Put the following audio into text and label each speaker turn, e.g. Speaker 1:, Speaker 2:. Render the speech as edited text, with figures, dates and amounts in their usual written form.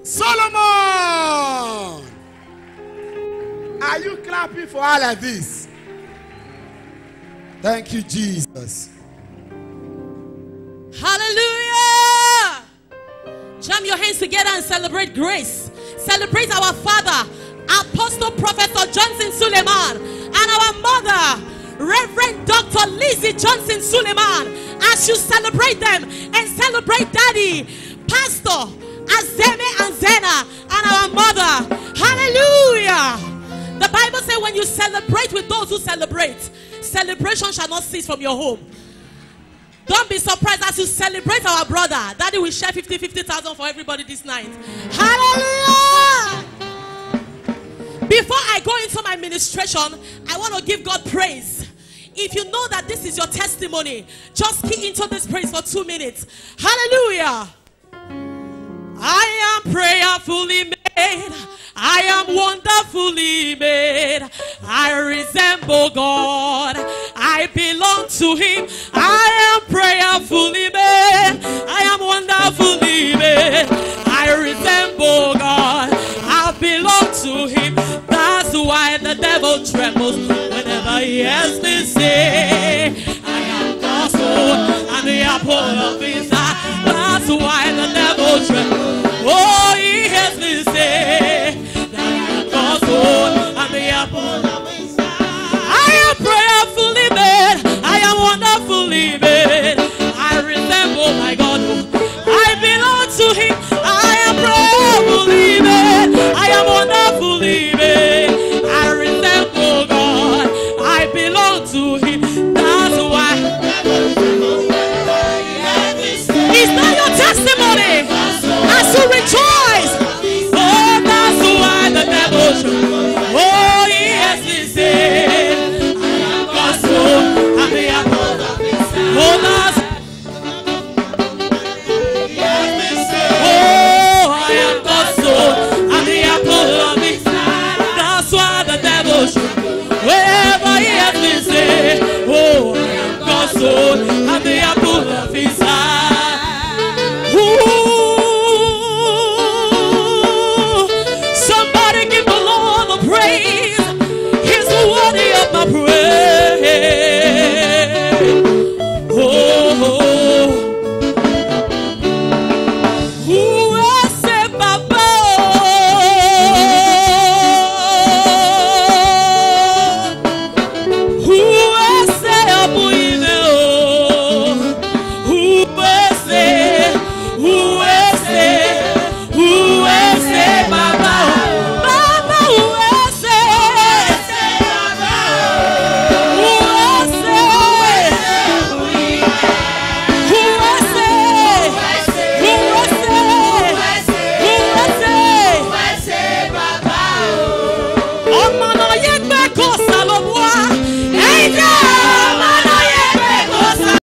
Speaker 1: Solomon. Are you clapping for all of this? Thank you, Jesus.
Speaker 2: Hallelujah. Jam your hands together and celebrate grace. Celebrate our father, Apostle Professor Johnson Suleiman, and our mother, Reverend Dr. Lizzie Johnson Suleiman. As you celebrate them and celebrate Daddy, Pastor Azeme and Zena, and our mother. Hallelujah. The Bible says when you celebrate with those who celebrate, celebration shall not cease from your home. Don't be surprised as you celebrate our brother. Daddy will share 50,000 for everybody this night. Hallelujah. Before I go into my ministration, I want to give God praise. If you know that this is your testimony, just key into this praise for 2 minutes. Hallelujah. I am prayerfully made. I am wonderfully made. I resemble God. I belong to Him. I am prayerfully made. I am wonderfully made. I resemble God. I belong to Him. That's why the devil trembles whenever he hears